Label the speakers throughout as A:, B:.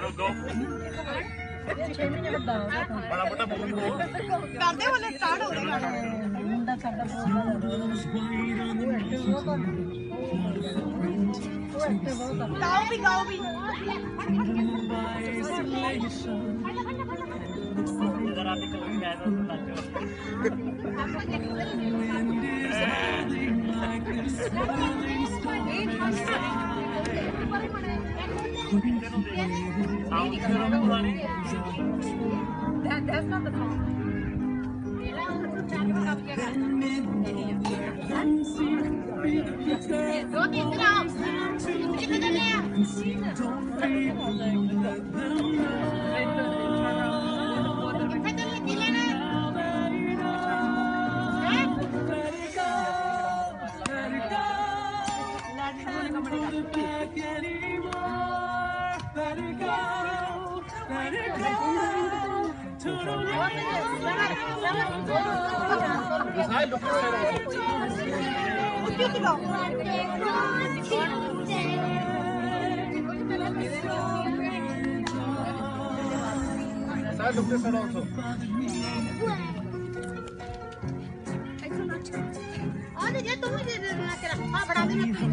A: बड़ा मोटा मूवी हो
B: ਕਰਦੇ ਵਾਲੇ ਸਟਾਰਟ ਹੋ ਗਏ ਮੁੰਡਾ ਸਾਡਾ गाओ भी
A: इधर आके कभी मैं तो
B: That's not the song.
A: Side look this side also.
B: ये तुम ही दे देना तेरा हां बढ़ा देना प्लीज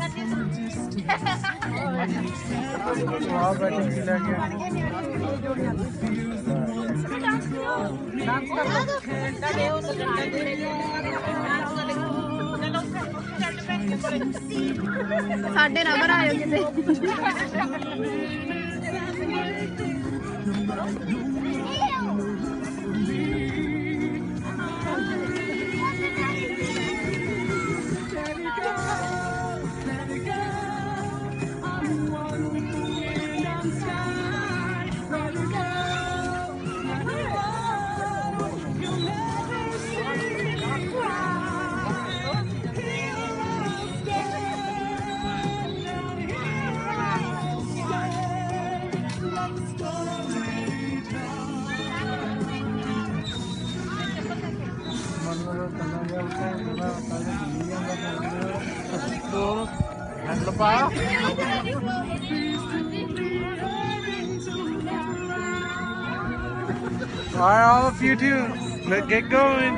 A: हां बैठे मिला गया
B: साढ़े नंबर आयो किते
A: Alright, all of you too. Let's get going.